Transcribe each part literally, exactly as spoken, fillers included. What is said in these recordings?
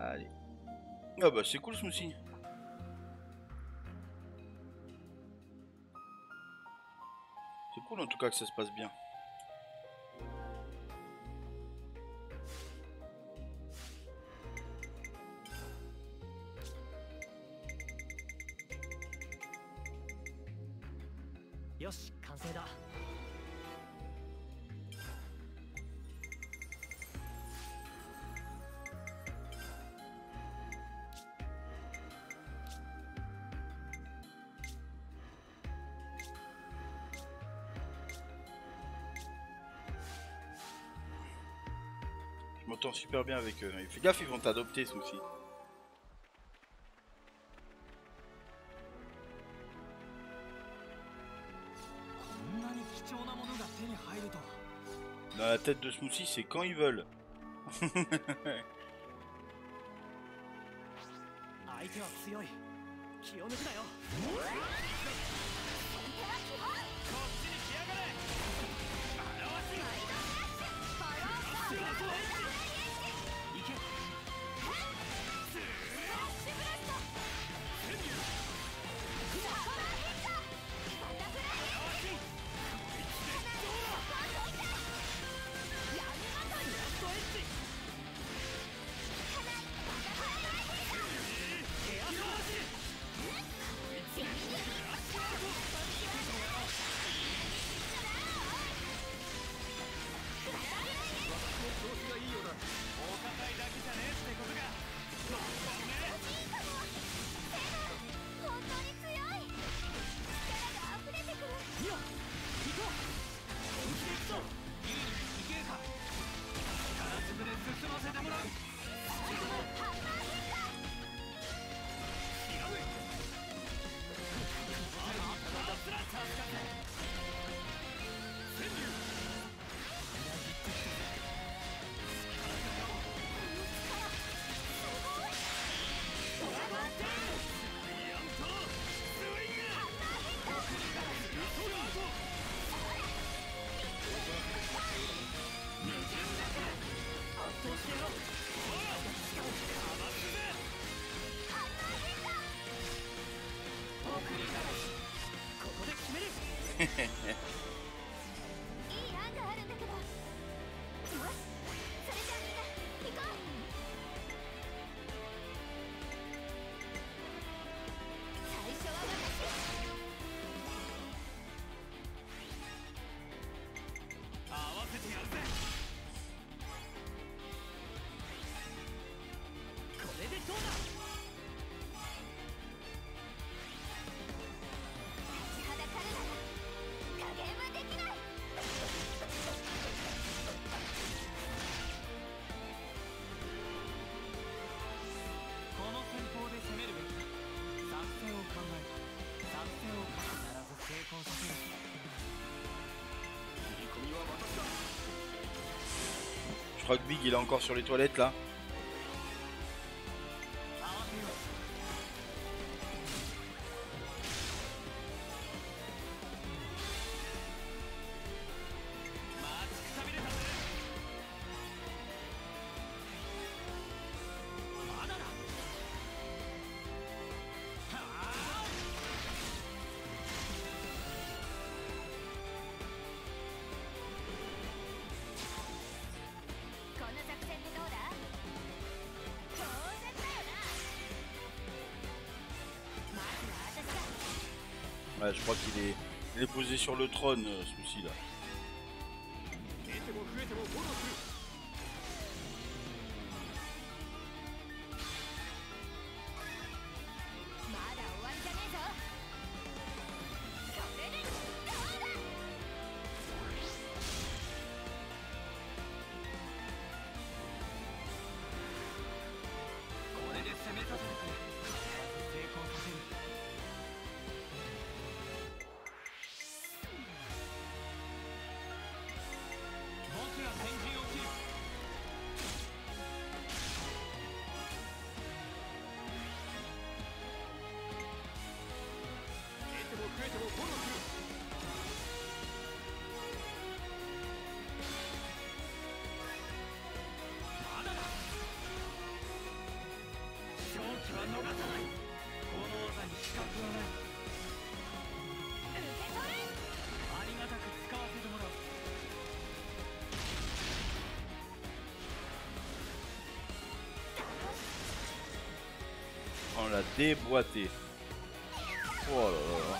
Allez. Ah bah c'est cool, Smoothie. C'est cool en tout cas que ça se passe bien. Yoshi, 完成だ。 Je m'entends super bien avec eux. Fais gaffe, ils vont t'adopter, Smoothie. こんなに貴重なものが手に入るとは。 Dans la tête de Smoothie, c'est quand ils veulent. 相手は強い。気を抜くなよ。こっちに来やがれ。表し。強そう。行け。スラッシュブラスト。セミュー。パワーヒット。バタフライ。表し。こいつでどうだ。やめまとい。ラストエッジ。バタフライヒット。エアスラッシュ。こいつでラッシュアウト。調子がいいようだ。お堅いだけじゃねえってことが。どんどんね。本当に強い。力が溢れてくる。いいよ。行こう。本気で行くぞ。いい行けるか。力ずくで進ませてもらう。ハンマーヒット。違う。ああ、スラッシャー使って。潜入。 いい案があるんだけど。よし、それじゃあみんな行こう。最初は私。合わせてやるぜ。これでどうだ。 Je crois que Big il est encore sur les toilettes là. Ouais, je crois qu'il est, il est posé sur le trône, euh, celui-ci là. On l'a déboîté. Oh là là.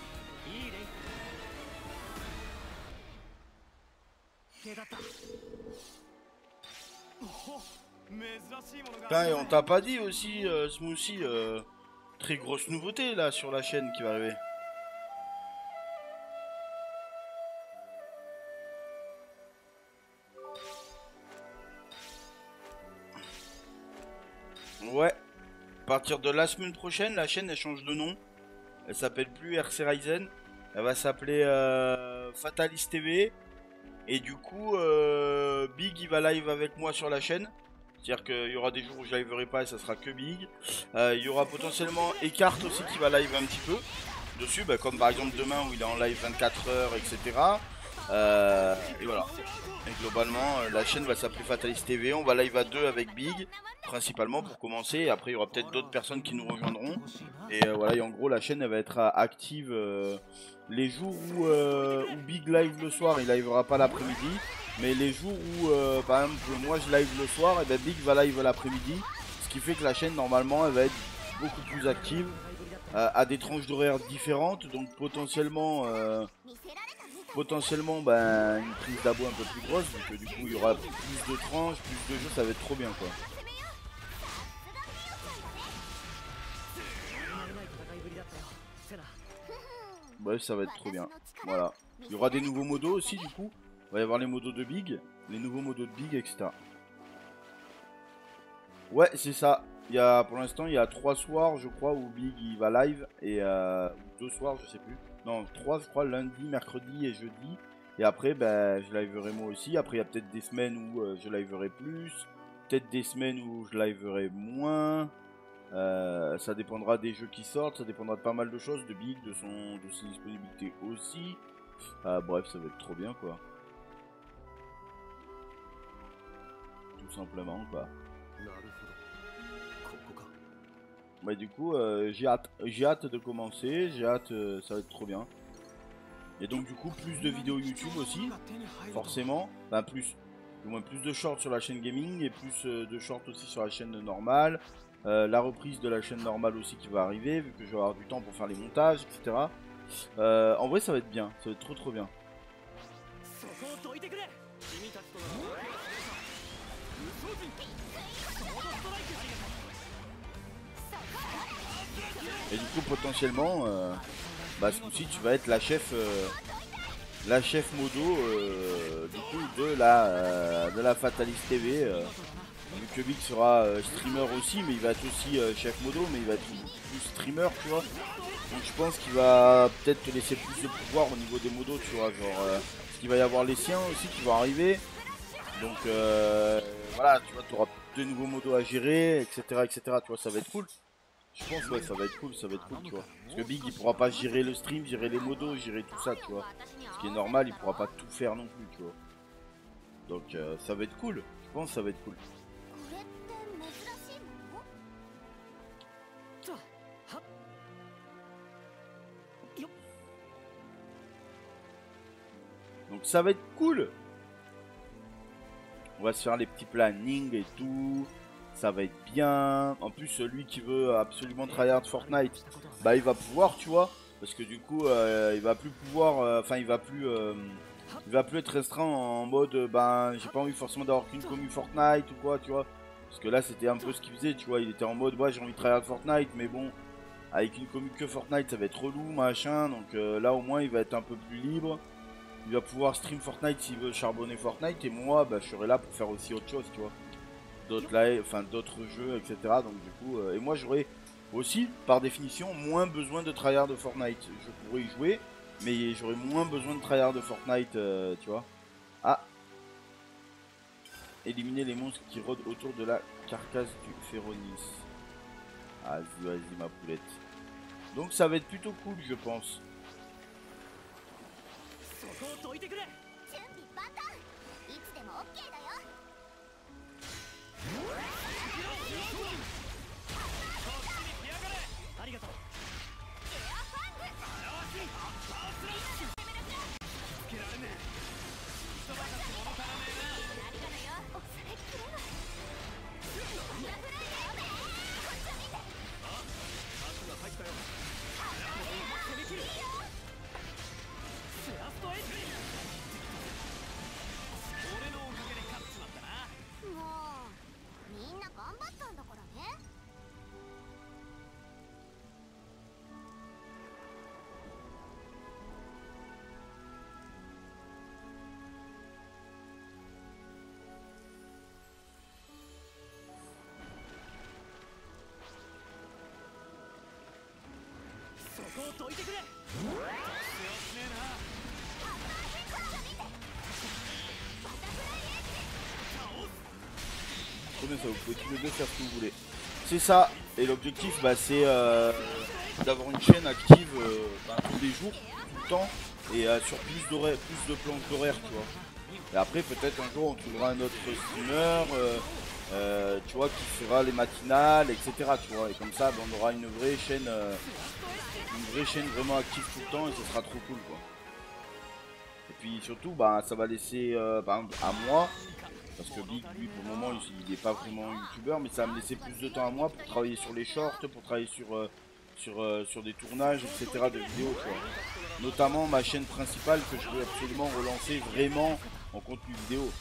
Putain, et on t'a pas dit aussi, euh, Smoothie, euh, très grosse nouveauté là sur la chaîne qui va arriver. Ouais, à partir de la semaine prochaine, la chaîne elle change de nom. Elle s'appelle plus R C Ryzen, elle va s'appeler euh, Fatalist T V. Et du coup, euh, Big il va live avec moi sur la chaîne. C'est-à-dire qu'il y aura des jours où je liverai pas et ça sera que Big. Euh, il y aura potentiellement Eckhart aussi qui va live un petit peu dessus, bah, comme par exemple demain où il est en live vingt-quatre heures, et cetera. Euh, et voilà. Et globalement, la chaîne va s'appeler Fatalist T V. On va live à deux avec Big, principalement pour commencer. Et après, il y aura peut-être d'autres personnes qui nous rejoindront. Et euh, voilà, et en gros, la chaîne elle va être active euh, les jours où, euh, où Big live le soir. Il livera pas l'après-midi. Mais les jours où, euh, par exemple, moi je live le soir, et ben Big va live l'après-midi. Ce qui fait que la chaîne, normalement, elle va être beaucoup plus active. Euh, à des tranches d'horaires différentes. Donc potentiellement... Euh, Potentiellement ben, une prise d'abo un peu plus grosse, vu que du coup il y aura plus de tranches, plus de jeux, ça va être trop bien quoi. Bref, ça va être trop bien. Voilà. Il y aura des nouveaux modos aussi du coup. Il va y avoir les modos de Big, les nouveaux modos de Big, et cetera. Ouais, c'est ça. Il y a, pour l'instant, il y a trois soirs, je crois, où Big il va live. Et euh, deux soirs, je sais plus. Non, trois, je crois, lundi, mercredi et jeudi. Et après, ben, je liverai moi aussi. Après, il y a peut-être des semaines où euh, je liverai plus. Peut-être des semaines où je liverai moins. Euh, ça dépendra des jeux qui sortent. Ça dépendra de pas mal de choses. De Big, de, son, de ses disponibilités aussi. Euh, bref, ça va être trop bien, quoi. Tout simplement, quoi. Bah du coup euh, j'ai hâte, j'ai hâte de commencer, j'ai hâte, euh, ça va être trop bien. Et donc du coup plus de vidéos YouTube aussi, forcément, enfin plus, au moins plus de shorts sur la chaîne gaming et plus euh, de shorts aussi sur la chaîne normale. Euh, la reprise de la chaîne normale aussi qui va arriver, vu que je vais avoir du temps pour faire les montages, et cetera. Euh, en vrai ça va être bien, ça va être trop trop bien. Et du coup potentiellement euh, bah ce coup-ci tu vas être la chef euh, la chef modo euh, du coup de la euh, de la Fatalist T V euh, vu que Big sera euh, streamer aussi, mais il va être aussi euh, chef modo, mais il va être plus streamer, tu vois. Donc je pense qu'il va peut-être te laisser plus de pouvoir au niveau des modos, tu vois, genre euh, parce qu'il va y avoir les siens aussi qui vont arriver. Donc euh, voilà, tu vois, tu auras deux nouveaux modos à gérer, etc., etc., tu vois, ça va être cool. Je pense ouais ça va être cool, ça va être cool tu vois. Parce que Big il pourra pas gérer le stream, gérer les modos, gérer tout ça tu vois. Ce qui est normal, il pourra pas tout faire non plus tu vois. Donc euh, ça va être cool, je pense que ça va être cool. Donc ça va être cool. On va se faire les petits plannings et tout. Ça va être bien. En plus, celui qui veut absolument tryhard Fortnite, bah il va pouvoir, tu vois. Parce que du coup, euh, il va plus pouvoir. Enfin, euh, il va plus. Euh, il va plus être restreint en mode. Euh, ben, j'ai pas envie forcément d'avoir qu'une commu Fortnite ou quoi, tu vois. Parce que là, c'était un peu ce qu'il faisait, tu vois. Il était en mode, ouais, j'ai envie de tryhard Fortnite, mais bon, avec une commu que Fortnite, ça va être relou, machin. Donc euh, là, au moins, il va être un peu plus libre. Il va pouvoir stream Fortnite s'il veut charbonner Fortnite. Et moi, bah, je serai là pour faire aussi autre chose, tu vois. D'autres live, enfin d'autres jeux, et cetera. Donc du coup, euh, et moi j'aurais aussi, par définition, moins besoin de tryhard de Fortnite. Je pourrais y jouer, mais j'aurais moins besoin de tryhard de Fortnite, euh, tu vois. Ah, éliminer les monstres qui rôdent autour de la carcasse du Féronis. Ah, vas-y, vas-y ma poulette. Donc ça va être plutôt cool, je pense. こをどいてくれ。強すねえな。 Comme ça, vous pouvez tous les deux faire ce que vous voulez. C'est ça, et l'objectif bah, c'est euh, d'avoir une chaîne active euh, bah, tous les jours, tout le temps, et euh, sur plus d'horaires, plus de planches d'horaire, tu vois. Et après peut-être un jour on trouvera un autre streamer, euh, euh, tu vois, qui fera les matinales, et cetera. Tu vois, et comme ça bah, on aura une vraie chaîne, euh, une vraie chaîne vraiment active tout le temps, et ce sera trop cool, quoi. Et puis surtout, bah, ça va laisser, euh, par exemple, à moi. Parce que Big, lui, pour le moment, il n'est pas vraiment youtubeur, mais ça va me laisser plus de temps à moi pour travailler sur les shorts, pour travailler sur, euh, sur, euh, sur des tournages, et cetera de vidéos, quoi. Notamment ma chaîne principale que je veux absolument relancer vraiment en contenu vidéo.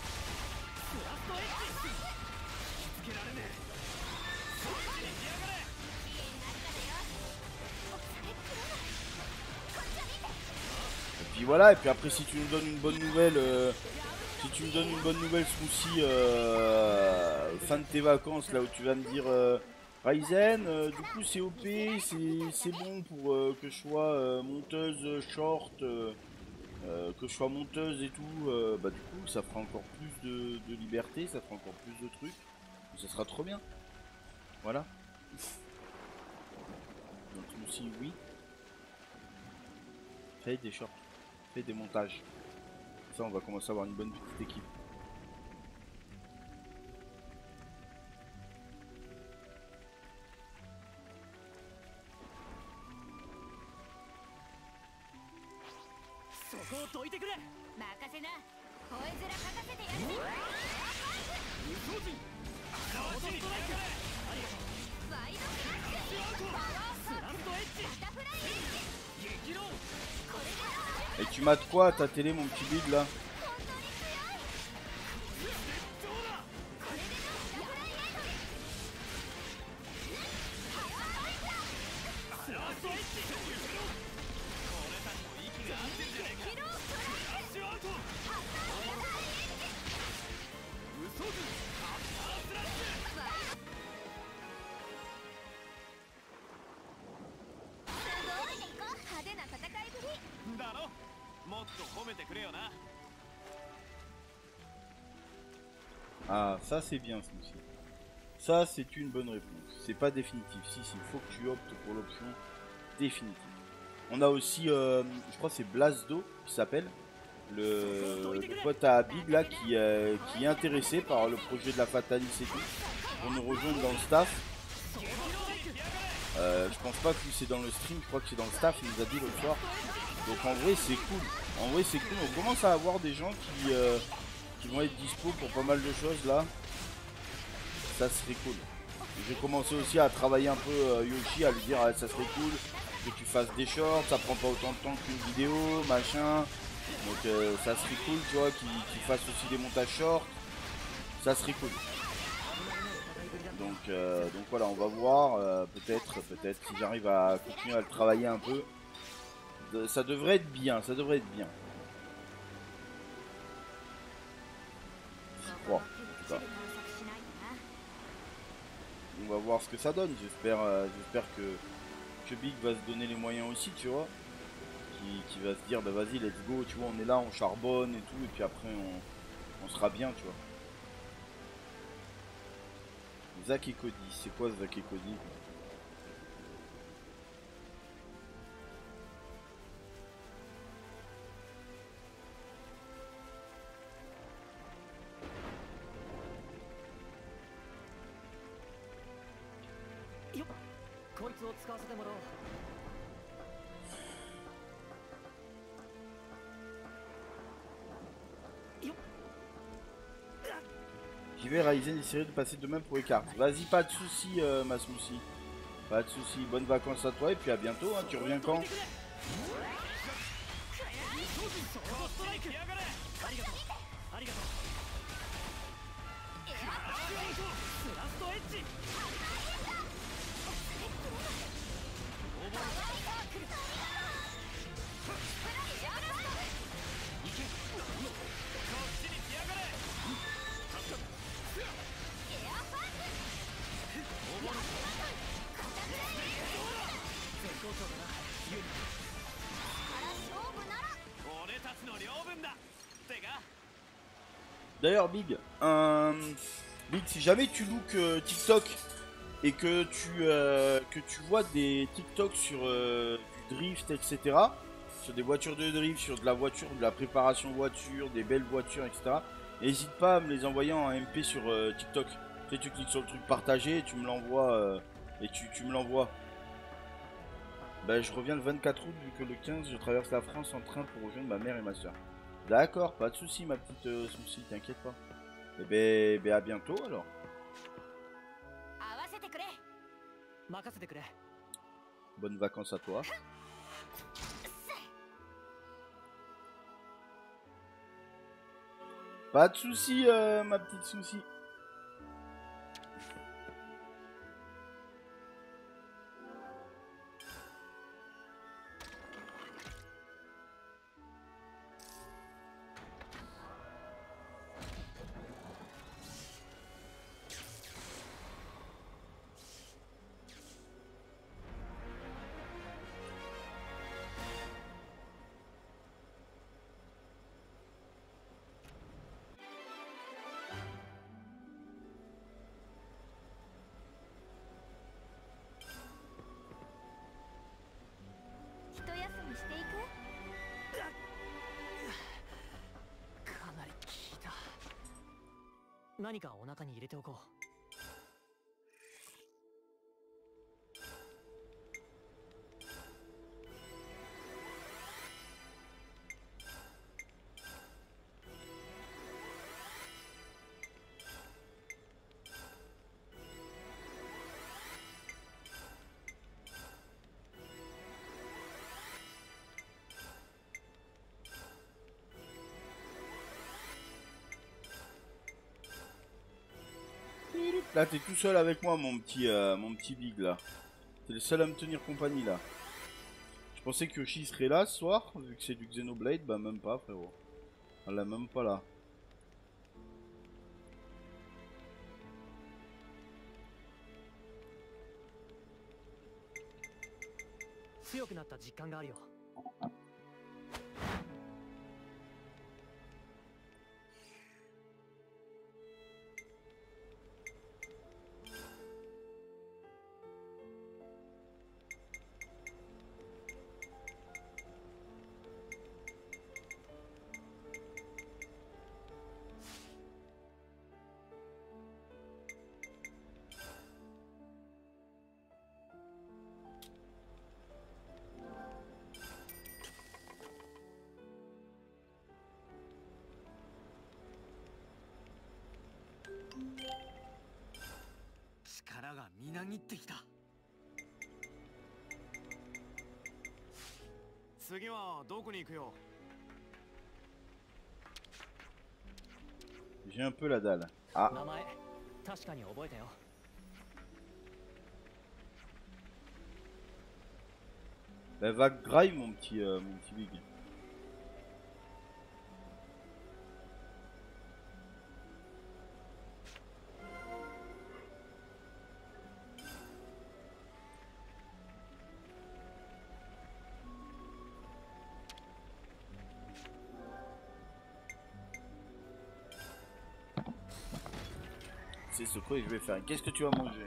Et puis voilà, et puis après si tu nous donnes une bonne nouvelle... Euh, Si tu me donnes une bonne nouvelle Smoothie euh, fin de tes vacances, là où tu vas me dire euh, Ryzen, euh, du coup c'est O P, c'est bon pour euh, que je sois euh, monteuse short, euh, euh, que je sois monteuse et tout, euh, bah du coup ça fera encore plus de, de liberté, ça fera encore plus de trucs, ça sera trop bien. Voilà. Donc Smoothie, oui. Fais des shorts, fais des montages. Ça, on va commencer à avoir une bonne petite équipe. Et tu mates quoi à ta télé, mon petit bide là? Ah, ça c'est bien, Smoothie. Ça c'est une bonne réponse. C'est pas définitif. Si, si, il faut que tu optes pour l'option définitive. On a aussi, euh, je crois que c'est Blasdo qui s'appelle, le, le pote à Big là, qui, euh, qui est intéressé par le projet de la Fatalis et tout, pour nous rejoindre dans le staff. Euh, je pense pas que lui c'est dans le stream, je crois que c'est dans le staff, il nous a dit l'autre soir. Donc en vrai c'est cool. En vrai c'est cool. On commence à avoir des gens qui... Euh, qui vont être dispo pour pas mal de choses là. Ça serait cool. J'ai commencé aussi à travailler un peu euh, Yoshi, à lui dire ah, ça serait cool que tu fasses des shorts, ça prend pas autant de temps qu'une vidéo, machin. Donc euh, ça serait cool, tu vois, qu'il qu'il fasse aussi des montages shorts. Ça serait cool. Donc, euh, donc voilà, on va voir, euh, peut-être, peut-être si j'arrive à continuer à le travailler un peu. De, ça devrait être bien, ça devrait être bien. Bon, en tout cas. On va voir ce que ça donne. J'espère euh, j'espère que, que Big va se donner les moyens aussi, tu vois. Qui, qui va se dire, bah vas-y, let's go, tu vois, on est là, on charbonne et tout, et puis après on, on sera bien, tu vois. Zach et Cody, c'est quoi Zach et Cody? J'y vais, Ryzen essayer de passer demain pour les cartes. Vas-y, pas de soucis, euh, ma Smoothie. Pas de soucis. Bonnes vacances à toi et puis à bientôt. Hein. Tu reviens quand? D'ailleurs, Big, euh, Big, si jamais tu look euh, TikTok et que tu, euh, que tu vois des TikTok sur euh, du drift, et cetera, sur des voitures de drift, sur de la voiture, de la préparation voiture, des belles voitures, et cetera, n'hésite pas à me les envoyer en M P sur euh, TikTok. Tu sais, tu cliques sur le truc partager et tu me l'envoies. Euh, et tu, tu me l'envoies. Bah, je reviens le vingt-quatre août, vu que le quinze, je traverse la France en train pour rejoindre ma mère et ma soeur. D'accord, pas de soucis, ma petite euh, souci, t'inquiète pas. Et ben, ben à bientôt alors. 合わせてくれ任せてくれ Bonnes vacances à toi. Pas de soucis, euh, ma petite souci. う何かお腹に入れておこう Là, t'es tout seul avec moi, mon petit, euh, mon petit Big là. T'es le seul à me tenir compagnie là. Je pensais que Yoshi serait là ce soir, vu que c'est du Xenoblade, bah même pas frérot. On l'a même pas là. 強くなった実感があるよ 力がみなぎってきた次はどこに行くよ J'ai un peu la dalle. Ah. 名前確かに覚えたよ Bah va graille mon petit, euh, mon petit Big. C'est ce que je vais faire. Qu'est-ce que tu vas manger?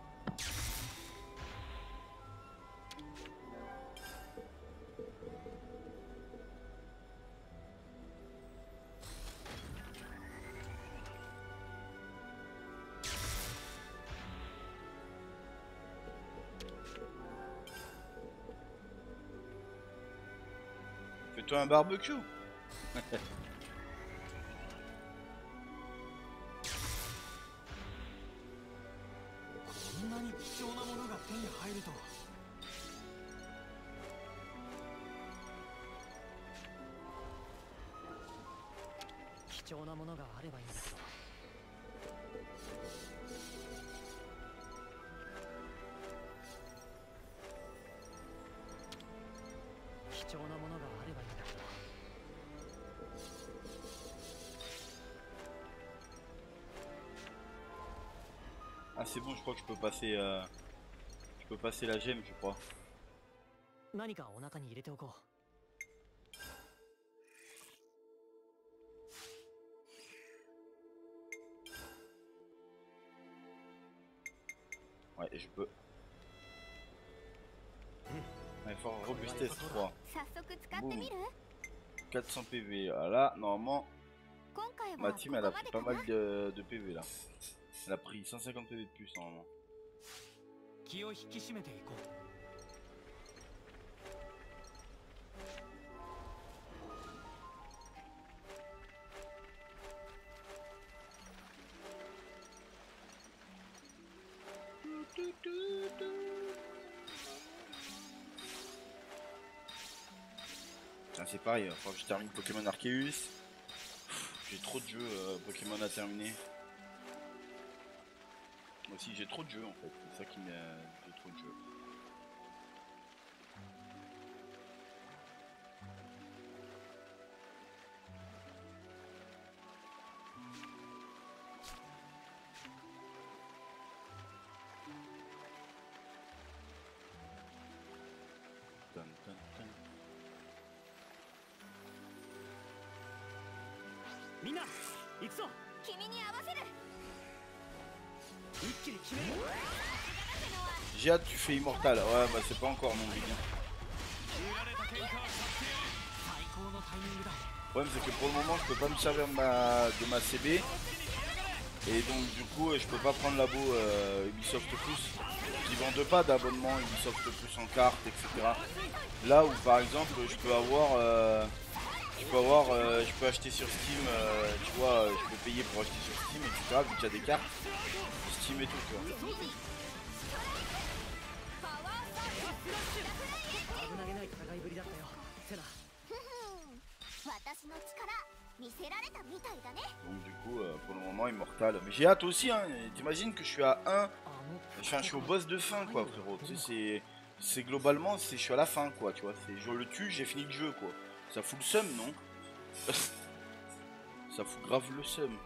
Fais-toi un barbecue. こんなに貴重なものが手に入るとは貴重なものがあればいいんだけど 貴重なものがあればいいんだけど Ah c'est bon, je crois que je peux passer, euh, je peux passer la gemme, je crois. 何かお腹に入れておこう je peux. Effort robustesse trois. Boum. quatre cents P V. Ah là, normalement, ma team elle a pris pas mal de, de P V là. Elle a pris cent cinquante P V de plus normalement. C'est pareil, il faut que je termine Pokémon Arceus. J'ai trop de jeux euh, Pokémon à terminer. Moi aussi j'ai trop de jeux en fait, c'est ça qui m'a... J'ai trop de jeux. Dun, dun, dun. Mina, j'ai hâte, tu fais Immortal. Ouais, bah c'est pas encore mon bien. Le problème c'est que pour le moment je peux pas me servir de ma, de ma C B. Et donc du coup je peux pas prendre l'abo euh, Ubisoft Plus. Qui vendent pas d'abonnement Ubisoft Plus en carte, et cetera. Là où par exemple je peux avoir... Euh, Je peux avoir, euh, je peux acheter sur Steam, euh, tu vois, euh, je peux payer pour acheter sur Steam, et cetera. Vu qu'il y a des cartes, Steam et tout, tu vois. Donc du coup, euh, pour le moment, Immortal. Mais j'ai hâte aussi, hein. T'imagines que je suis à un, enfin, je suis au boss de fin, quoi, frérot. Tu sais, c'est globalement, c'est je suis à la fin, quoi, tu vois. Je le tue, j'ai fini le jeu, quoi. Ça fout le seum, non? Ça fout grave le seum.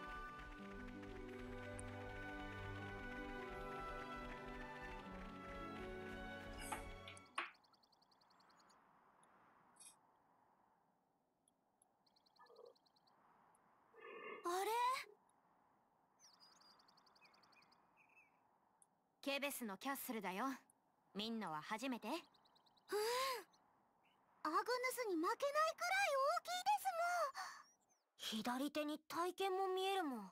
Kebes のキャッスルだよ。みんなは初めて？うん。アグヌスに負けないくらい大きいですもん。左手に体験も見えるもん。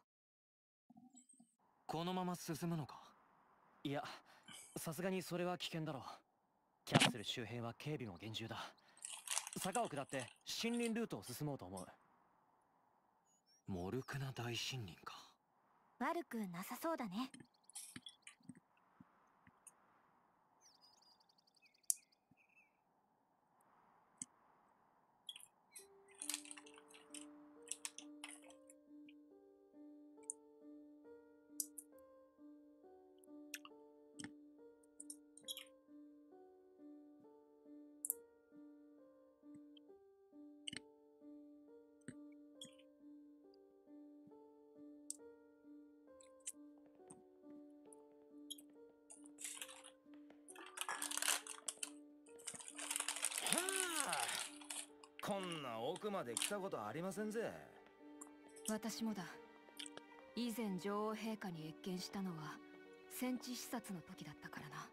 このまま進むのか？いや、さすがにそれは危険だろう。キャッスル周辺は警備も厳重だ。坂を下って森林ルートを進もうと思う。モルクナ大森林か。 悪くなさそうだね。 こんな奥まで来たことありませんぜ。 私もだ。以前女王陛下に謁見したのは戦地視察の時だったからな。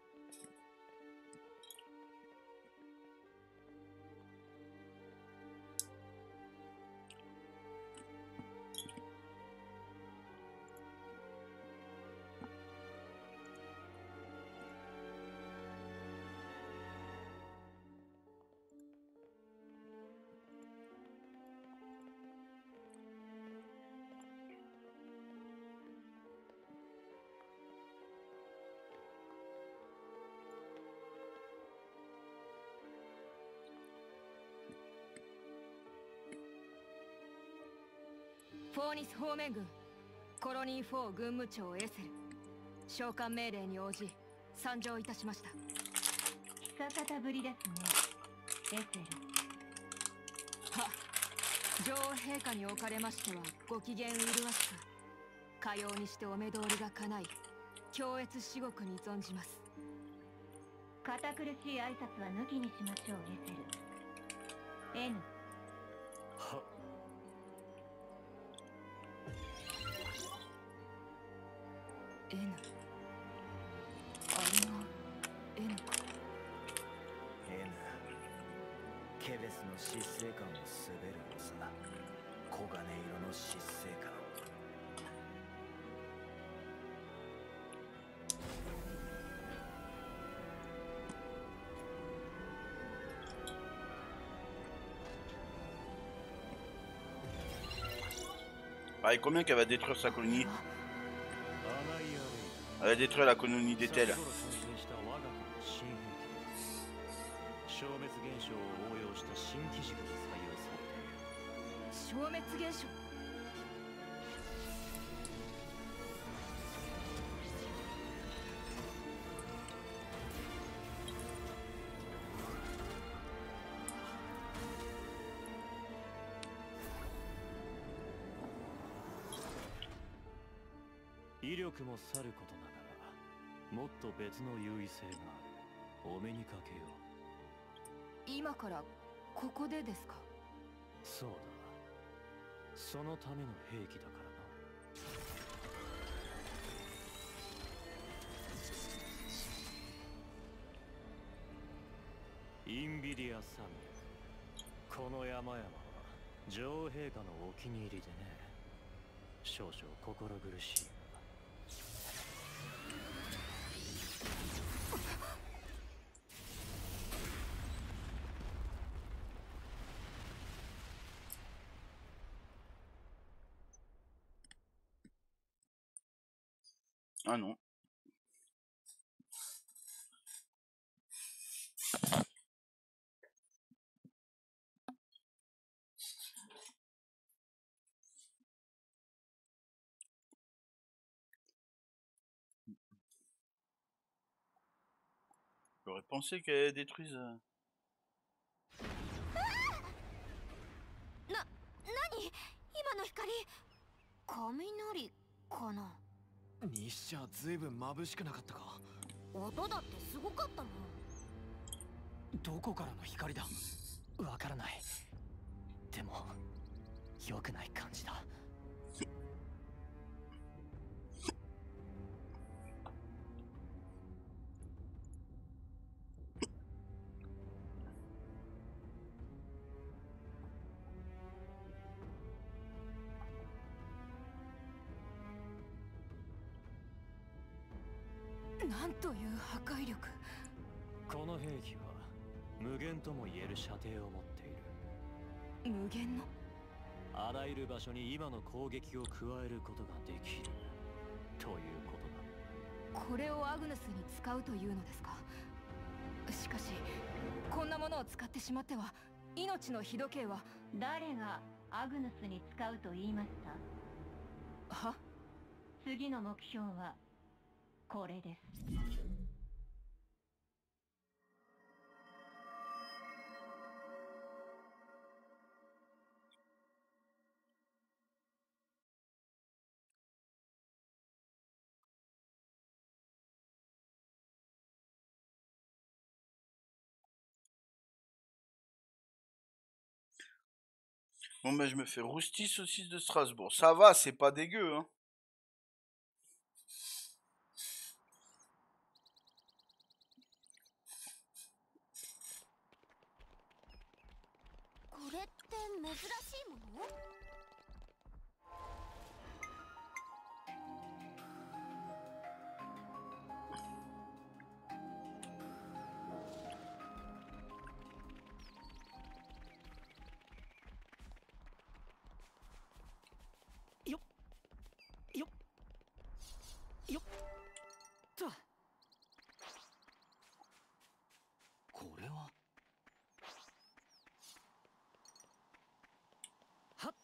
フォーニス方面軍コロニーフォー軍務長エセル召喚命令に応じ参上いたしました。 久方ぶりですね、エセル。 は、女王陛下におかれましてはご機嫌麗しく、かようにしてお目通りが叶い、強越至極に存じます。 堅苦しい挨拶は抜きにしましょう、エセル。N。 は。 N。 ケベスの疾走感を滑るのさ。黄金色の疾走感。 Ah, et combien qu'elle va détruire sa colonie? Elle va détruire la colonie d'Ethel. 消滅現象を応用した新機軸が採用されている。 消滅現象。 威力もさることながら、もっと別の優位性がある。お目にかけよう。 今からここでですか？ そうだ。そのための兵器だからな。インビディア山脈。この山々は女王陛下のお気に入りでね。少々心苦しい。 Ah non. J'aurais pensé qu'elle détruise. な、何？今の光。雷かな。 にしちゃずいぶん眩しくなかったか。 音だってすごかったもん。 どこからの光だ？わからない。でも良くない感じだ。 なんという破壊力。 この兵器は無限とも言える射程を持っている。 無限の？ あらゆる場所に今の攻撃を加えることができるということだ。 これをアグヌスに使うというのですか？しかしこんなものを使ってしまっては命の日時計は。 誰がアグヌスに使うと言いました？ は？ 次の目標はこれです。 Bon ben je me fais rousti saucisse de Strasbourg. Ça va, c'est pas dégueu, hein. これって珍しいもの？ よっよっよっと。これははっ。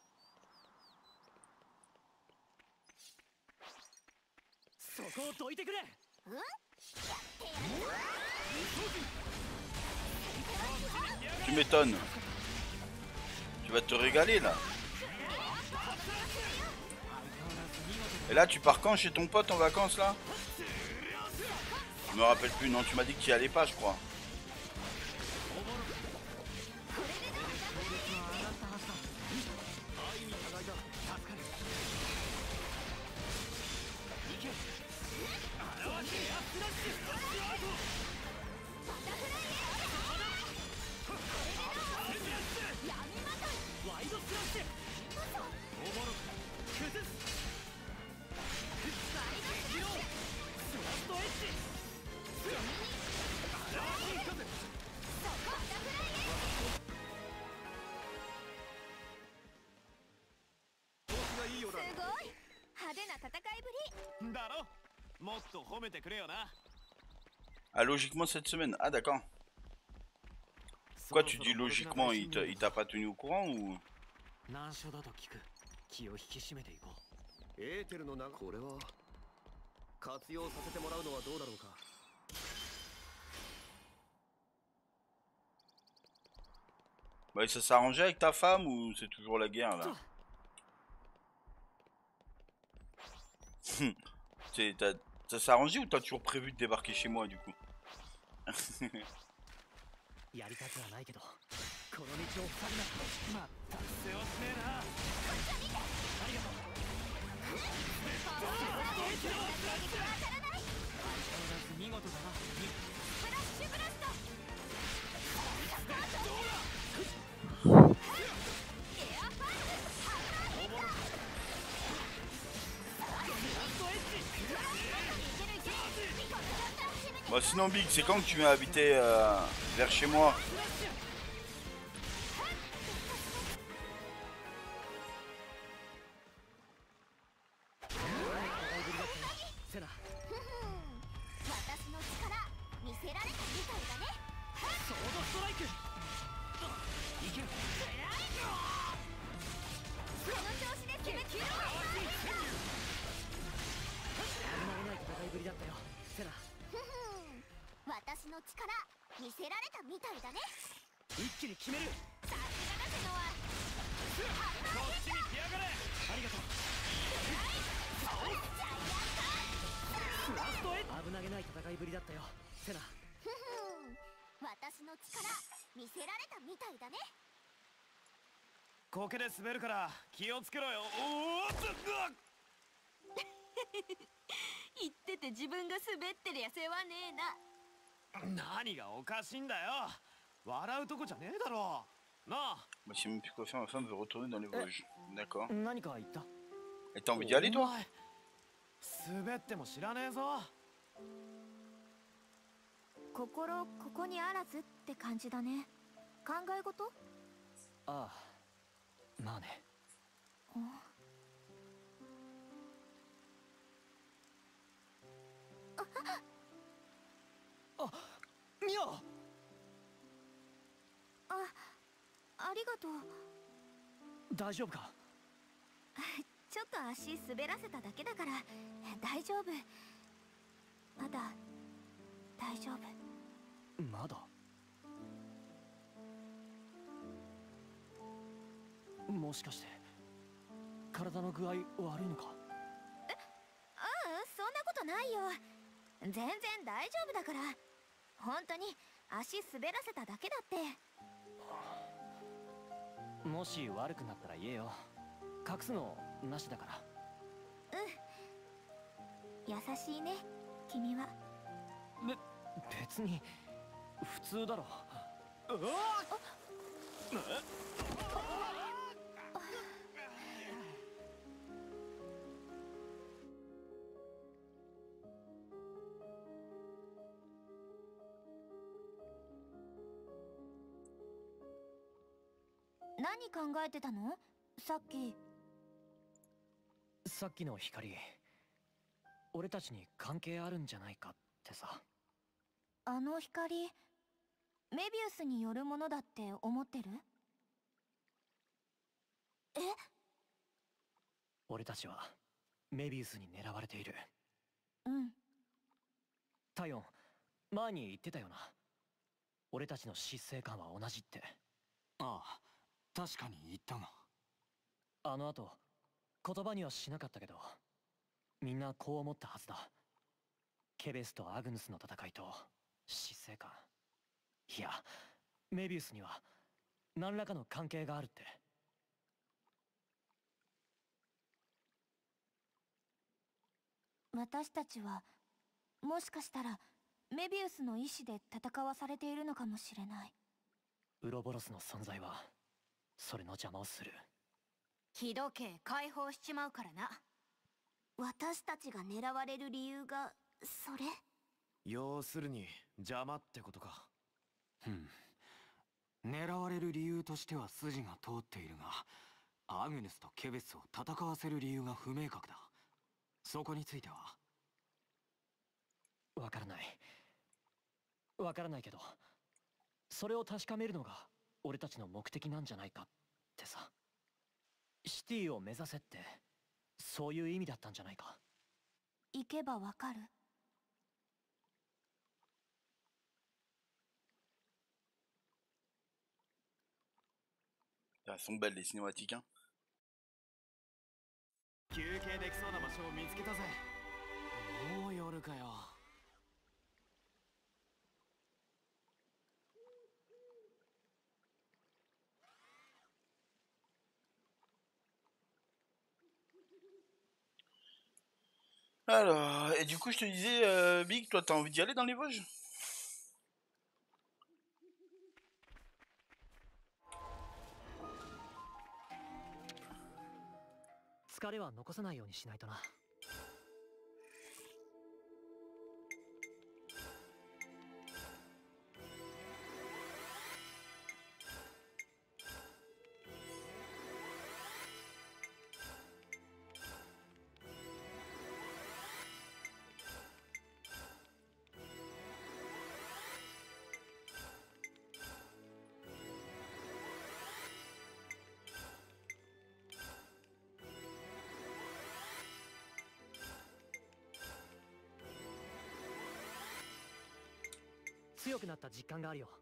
そこをどいてくれ。 うん？やってやる。 Tu m'étonnes. Tu vas te régaler là. Et là tu pars quand chez ton pote en vacances là? Je me rappelle plus, non tu m'as dit que tu y allais pas je crois. Ah, logiquement cette semaine. Ah, d'accord. Quoi, tu dis logiquement, il t'a il t'a pas tenu au courant ou? 難所だと聞く。気を引き締めていこう。 エーテルのな、これは活用させてもらうのはどうだろうか。 Bah, ça s'arrangeait avec ta femme ou c'est toujours la guerre là? C'est, t'as- ça s'est arrangé ou t'as toujours prévu de débarquer chez moi du coup? やりたくはないけど、この道を塞ぐな。まったく世話しねえな。ありがとう。見事だな。 フラッシュブラスト。エアファイブ。 Bah sinon Big, c'est quand que tu viens habiter euh, vers chez moi? セナ、 私の力見せられたみたいだね。 ソードストライク。いける。 この調子で攻め切るわ。 危なげない戦いぶりだったよ、セナ。 私の力見せられたみたいだね。 一気に決める。 さすがだけのはこっちに来やがれ。ありがとう。ラストエッ危なげない戦いぶりだったよ、セナ。 私の力見せられたみたいだね。 コケで滑るから気をつけろよ。おおっと。 言ってて自分が滑ってりゃ世話ねえな。 何がおかしいんだよ。笑うとこじゃねえだろう。なあ。 Bah, je sais même plus quoi faire, ma femme veut retourner dans les Vosges. D'accord. 何か言った？ Et t'as envie d'y aller toi? 滑っても知らねえぞ。 心ここにあらずって感じだね。考え事？ ああ、まあね。あ、ミオ。 あ、ありがとう。 大丈夫か？ ちょっと足滑らせただけだから大丈夫。まだ大丈夫。 まだ？もしかして体の具合悪いのか？ え、ああ、そんなことないよ。全然大丈夫だから。本当に足滑らせただけだって。 もし悪くなったら言えよ。隠すのなしだから。 うん、優しいね君は。 べ別に普通だろ。うわっ。 何考えてたの？さっき。 さっきの光、俺たちに関係あるんじゃないかってさ。 あの光、メビウスによるものだって思ってる？え？ 俺たちはメビウスに狙われている。 うん。 タイオン、前に言ってたよな。俺たちの死生観は同じって。ああ、確かに言ったが。あの後、言葉にはしなかったけど、みんなこう思ったはずだ。ケベスとアグヌスの戦いと死生観。いや、メビウスには何らかの関係があるって。 私たちはもしかしたらメビウスの意志で戦わされているのかもしれない。 ウロボロスの存在はそれの邪魔をする。 気時計解放しちまうからな。 私たちが狙われる理由がそれ？ 要するに邪魔ってことか。うん。狙われる理由としては筋が通っているが、アグネスとケベスを戦わせる理由が不明確だ。そこについては？ わからない。わからないけど、それを確かめるのが俺たちの目的なんじゃないかってさ。シティを目指せってそういう意味だったんじゃないか。 行けばわかる。 Elles sont belles les cinématiques, hein. 休憩できそうな場所を見つけたぜ。もう夜かよ。 Alors, et du coup, je te disais, euh, Big, toi, t'as envie d'y aller dans les Vosges? 強くなった実感があるよ。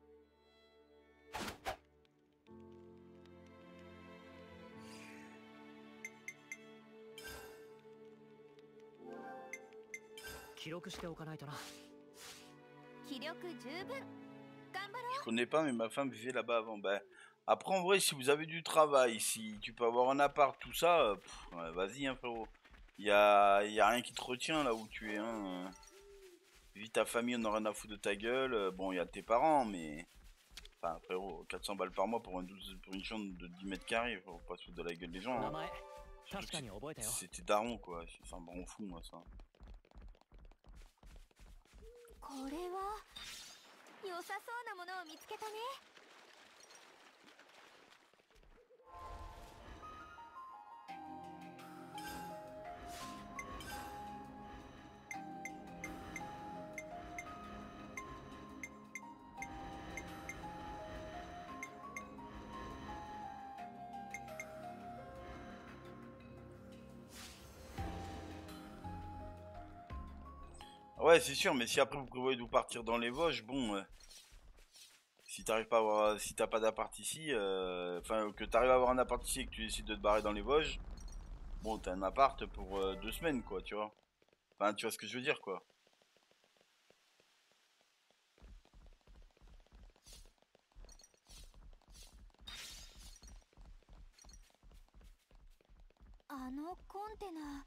記録しておかないとな。 気力十分。頑張ろう。 Je connais pas, mais ma femme vivait là-bas avant. Bah, après, en vrai, si vous avez du travail, si tu peux avoir un appart, tout ça, euh, pff, ouais, vas-y, hein, frérot. Il y a, y a rien qui te retient là où tu es. Hein. Vis ta famille, on n'a rien à foutre de ta gueule. Bon, il y a tes parents, mais... Enfin, frérot, quatre cents balles par mois pour, un douze, pour une chambre de dix mètres carrés, faut pas se foutre de la gueule des gens. Hein. C'était daron, quoi. Enfin, bon, on fout, moi, ça. これは良さそうなものを見つけたね。 Ouais, c'est sûr, mais si après vous prévoyez de vous partir dans les Vosges, bon, euh, si t'arrives pas à avoir, si t'as pas d'appart ici, enfin euh, que t'arrives à avoir un appart ici et que tu décides de te barrer dans les Vosges, bon, t'as un appart pour euh, deux semaines, quoi, tu vois. Enfin, tu vois ce que je veux dire, quoi. あのコンテナ。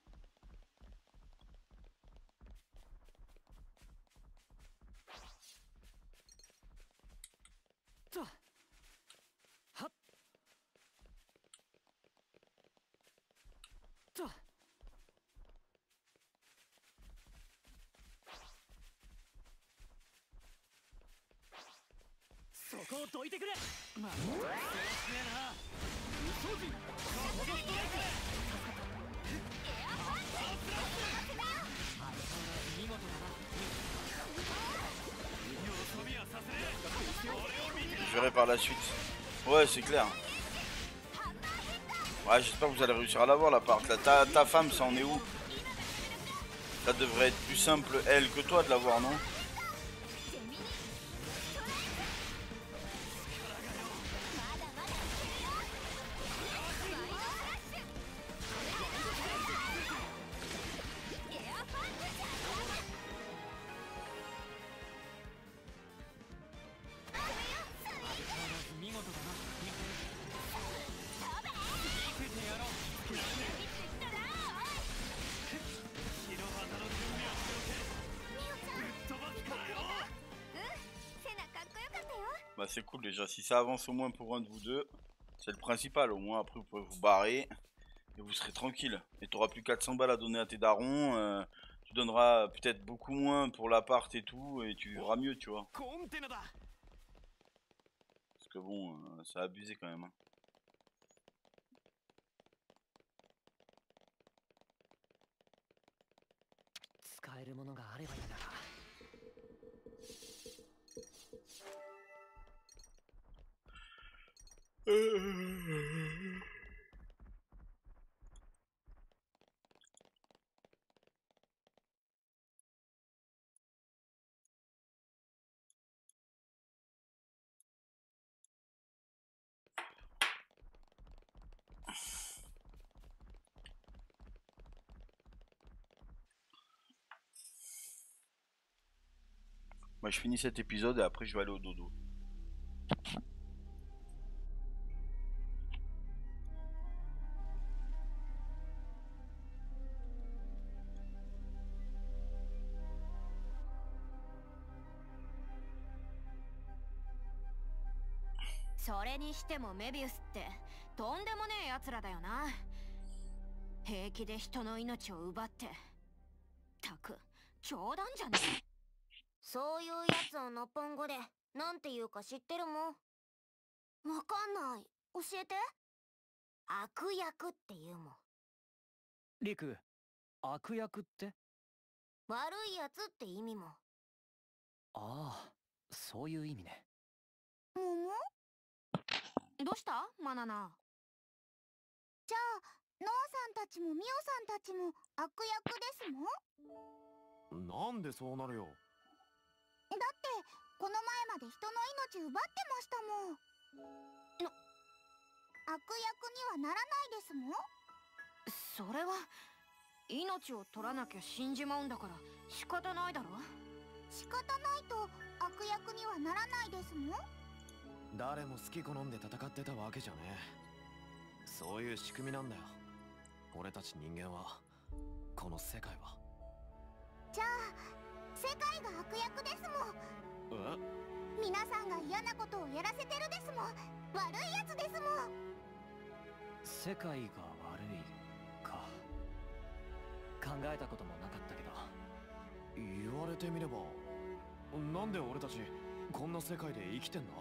とはっとそこをどいてくれ。まあ、せわしねえな。嘘人。コードストライク。見事だな。 Je verrai par la suite. Ouais, c'est clair. Ouais, j'espère que vous allez réussir à l'avoir l'appart. Ta, ta femme, ça en est où? Ça devrait être plus simple, elle, que toi de l'avoir, non? Bah c'est cool déjà, si ça avance au moins pour un de vous deux, c'est le principal, au moins après vous pouvez vous barrer et vous serez tranquille. Et tu auras plus quatre cents balles à donner à tes darons, euh, tu donneras peut-être beaucoup moins pour l'appart et tout, et tu vivras mieux, tu vois. Parce que bon, euh, ça a abusé quand même. Hein. 使えるものがあればいいんだが。 Moi je finis cet épisode et après je vais aller au dodo. それにしてもメビウスってとんでもねえ奴らだよな。平気で人の命を奪って。たく冗談じゃねえ。そういうやつをのっぽん語でなんて言うか知ってるもん。わかんない。教えて。悪役って言うもん。 リク、悪役って？ 悪いやつって意味も。 ああ、そういう意味ね。 もも？どうしたマナナ。じゃあノアさんたちもミオさんたちも悪役ですもん？ なんでそうなるよ。 だってこの前まで人の命奪ってましたもん。の悪役にはならないですもん。それは命を取らなきゃ死んじまうんだから仕方ないだろ。仕方ないと悪役にはならないですもん。 誰も好き好んで戦ってたわけじゃねえ。そういう仕組みなんだよ。俺たち人間は、この世界は。 じゃあ世界が悪役ですもん。 え？ 皆さんが嫌なことをやらせてるですもん。悪いやつですもん。 世界が悪いか。考えたこともなかったけど。 言われてみれば、なんで俺たちこんな世界で生きてんだ？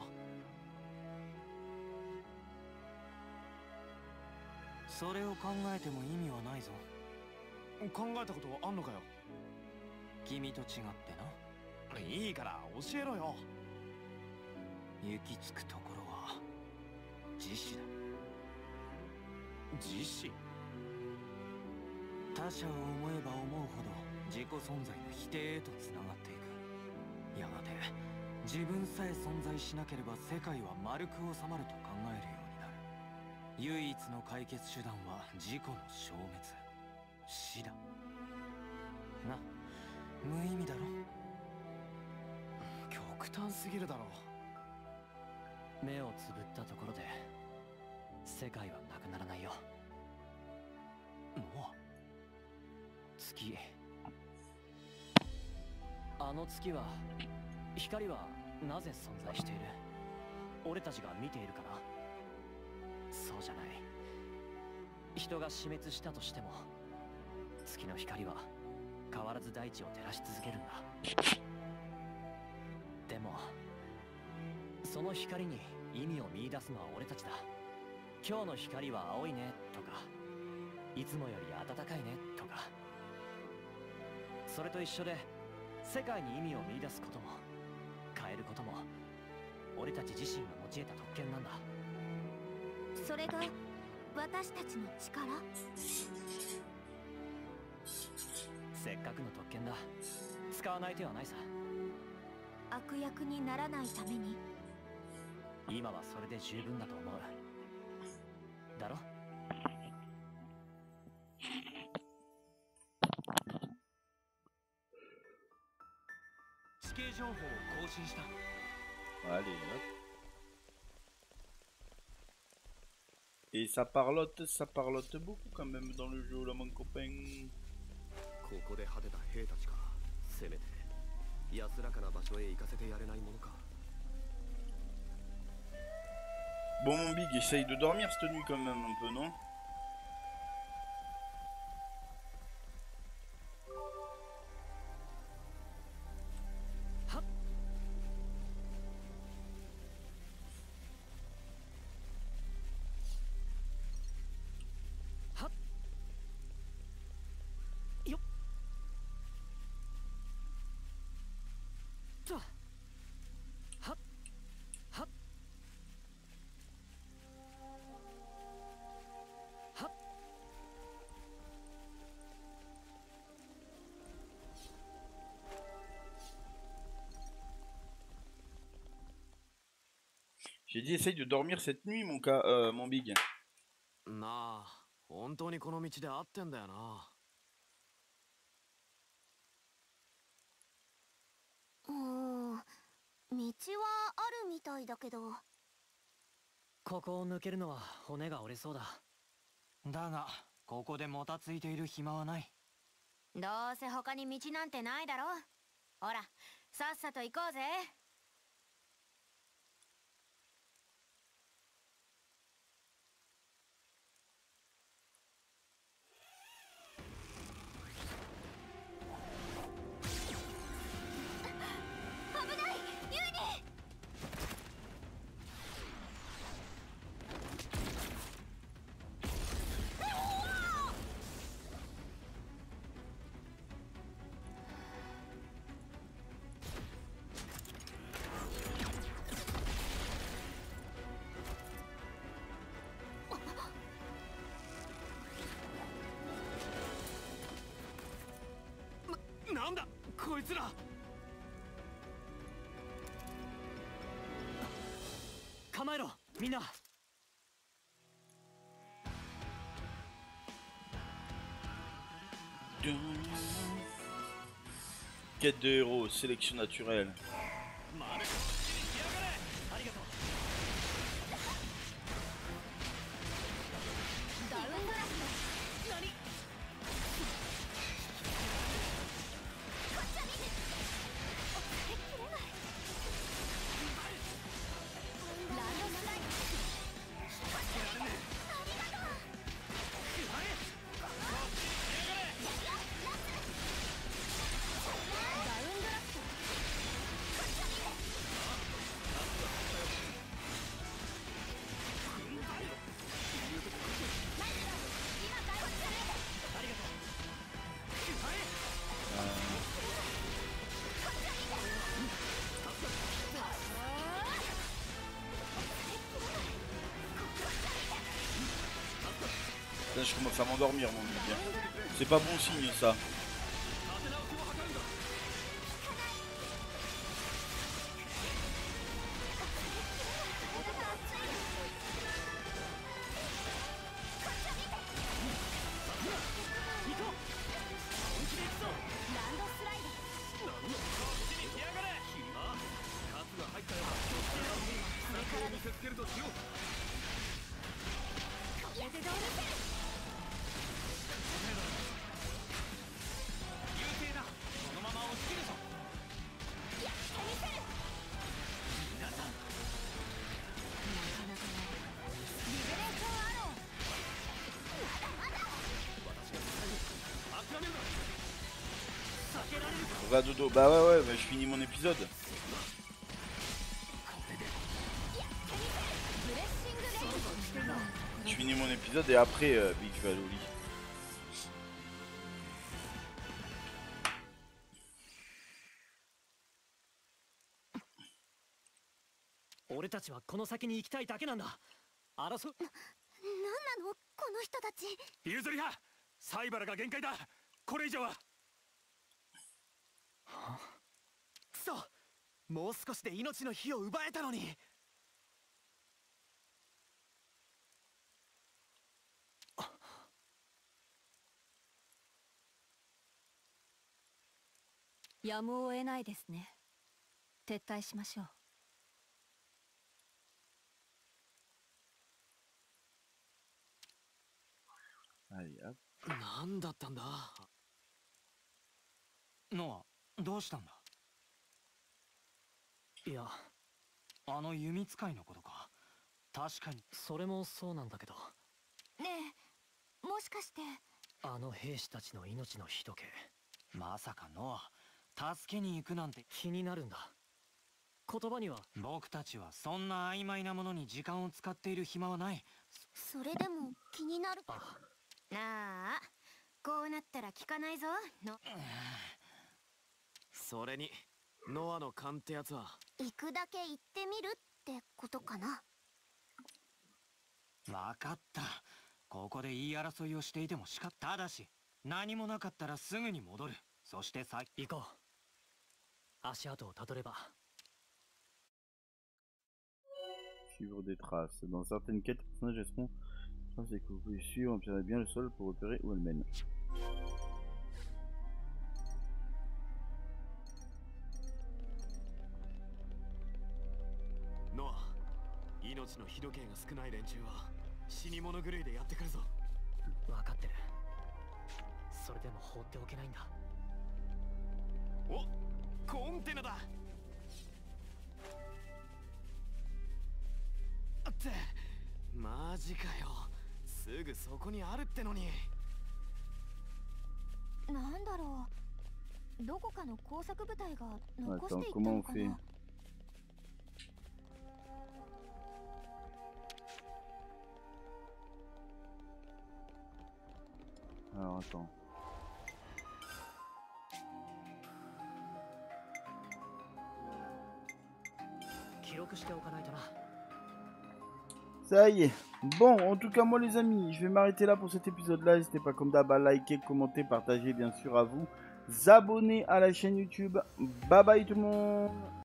それを考えても意味はないぞ。 考えたことあんのかよ。 君と違ってな。 いいから教えろよ。 行き着くところは自死だ。 自死？ 他者を思えば思うほど自己存在の否定へとつながっていく。やがて自分さえ存在しなければ世界は丸く収まると考えるようになる。唯一の解決手段は自己の消滅、死だ。な、無意味だろ。 極端すぎるだろ。 目をつぶったところで世界はなくならないよ。もう月、あの月は、光はなぜ存在している？俺たちが見ているから？そうじゃない。人が死滅したとしても月の光は変わらず大地を照らし続けるんだ。でもその光に意味を見出すのは俺たちだ。今日の光は青いねとか、いつもより暖かいねとか。それと一緒で世界に意味を見出すことも変えることも俺たち自身が持ち得た特権なんだ。 それが私たちの力？ せっかくの特権だ。使わない手はないさ。 悪役にならないために？ 今はそれで十分だと思う。だろ？ 地形情報を更新した。 Allez, hop. Et ça parlote, ça parlote beaucoup quand même dans le jeu là mon copain. ここで果てた兵たちか。せめて安らかな場所へ行かせてやれないものか。 Bon mon big, essaye de dormir cette nuit quand même un peu, non? とはっはっはっ。 J'ai dit essaye de dormir cette nuit mon cas, euh, mon big. なあ、本当にこの道で合ってんだよな。 うーん、道はあるみたいだけど。 ここを抜けるのは骨が折れそうだ。 だがここでもたついている暇はない。 どうせ他に道なんてないだろ。ほら、さっさと行こうぜ。危ない、ユーニ。 なんだこいつら。 構えろみんな。 Quête de héros, sélection naturelle. Là, je commence à m'endormir, mon big. C'est pas bon signe, ça. On va dodo. Bah ouais ouais, bah, je finis mon épisode. Je finis mon épisode et après euh, Big je vais aller au lit. 俺たちはこの先に行きたいだけなんだ。争う。なんなのこの人たち。 譲りはサイバラが限界だ。これ以上は。くそ、もう少しで命の火を奪えたのに。 やむを得ないですね。撤退しましょう。 なんだったんだ。ノア、どうしたんだ。 いや、 あの弓使いのことか。確かにそれもそうなんだけど。 ねえ、もしかしてあの兵士たちの命の火時計、 まさかノア助けに行くなんて。 気になるんだ。言葉には。 僕たちはそんな曖昧なものに時間を使っている暇はない。 それでも気になる。 あああ、こうなったら聞かないぞの。 それにノアの勘ってやつは行くだけ行ってみるってことかな。 分かった。ここで言い争いをしていても仕方ただし何もなかったらすぐに戻る。そしてさ行こう。足跡をたどれば。 Suivre des traces. Dans certaines quêtes, les personnages laisseront traces et que vous pouvez suivre, empirez bien le sol pour repérer où elles mènent. Noah, 命の日時計が少ない連中は死に物狂いでやってくるぞ。 分かってる。それでも放っておけないんだ。 お、コンテナだ。ってマジかよ。すぐそこにあるってのに。 なんだろう、どこかの工作部隊が残していったのかな。 Alors attends. Ça y est. Bon, en tout cas moi les amis, je vais m'arrêter là pour cet épisode là. N'hésitez pas comme d'hab à liker, commenter, partager bien sûr à vous. Abonner à la chaîne YouTube. Bye bye tout le monde.